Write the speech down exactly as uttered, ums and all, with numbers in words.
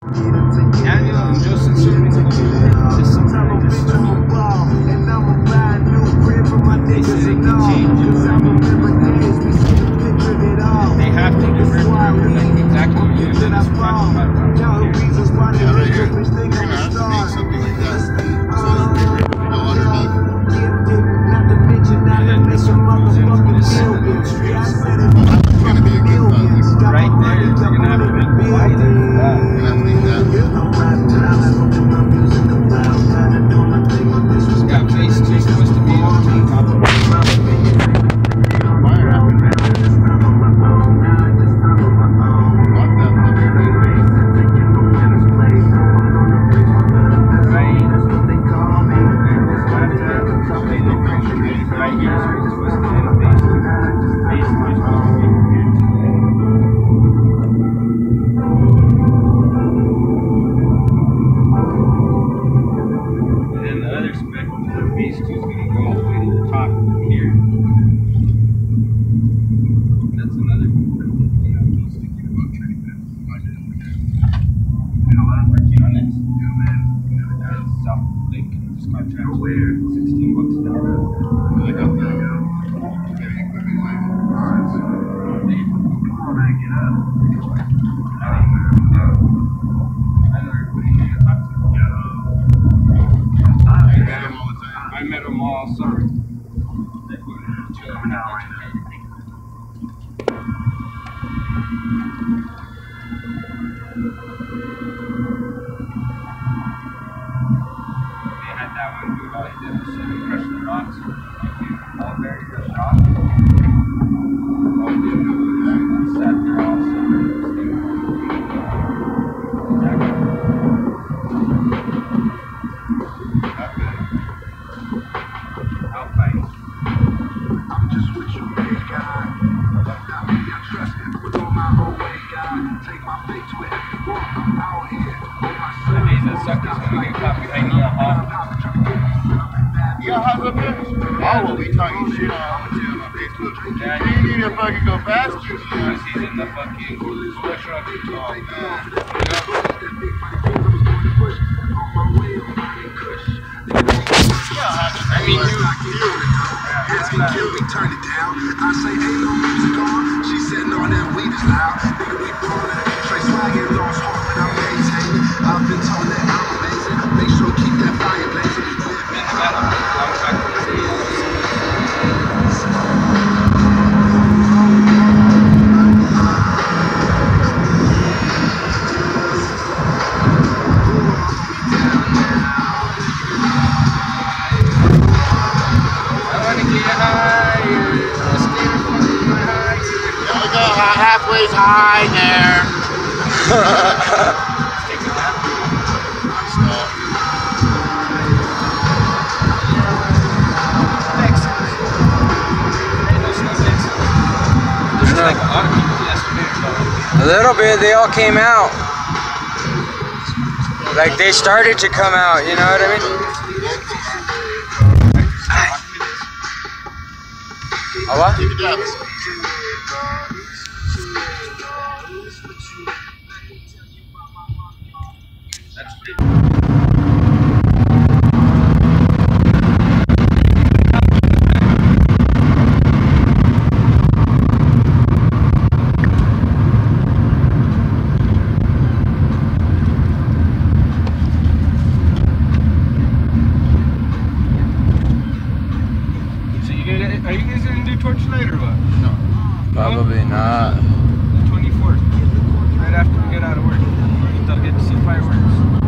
Daniel and Joseph serving the just something just special. They said it can change it. They have to give her like exactly what you're talking about. Yeah, right here. You're gonna have to make something like that. So that they go underneath. And then this one goes into this streets. It's gonna be a good thought. Right there, you're gonna have to make the light. You're gonna have to make that. Yeah, phase two is supposed to be on top of it. Fire happened right there. Lock that fucker right there. Right. Right here is supposed to end phase two. Phase two is supposed to be here. And then the other spec for phase two is going to go all the way to the top here. That's another thing. You know, he's thinking about trying to you know, I'm working on this. South Lake, this contract. Where? sixteen bucks an hour. Like up there. Heavy equipment line. I met them all summer. They had that one dude all he did was sit and crush the rocks. All very good rock. All he did was sat there all summer. Alpine. I'm just with you, big guy. Not me, I trust it. With all my whole way, God. Take my faith to every walk. I'm out here. On my I mean, the sucker's gonna get caught behind the hall. You got hots up here? I will be talking shit on too on Facebook. Yeah, You need to fucking go fast. You because he's in the fucking sweat truck. Oh, man. I mean, you. Ask me, kill me, turn it down. I say, ain't no music on. She said, no, that weed is loud. Nigga, we ballin'. Trey Swag and lost heart, but I'm maintaining. I've been told that I'm amazing. Make sure keep that fire blazing. Halfway's high there. A little bit, they all came out. Like they started to come out, you know what I mean? A what? Take a dab. That's pretty. So you gonna, are you guys gonna do torch night or what? No. Probably not. The twenty-fourth, right after we get out of work. They'll get to see fireworks.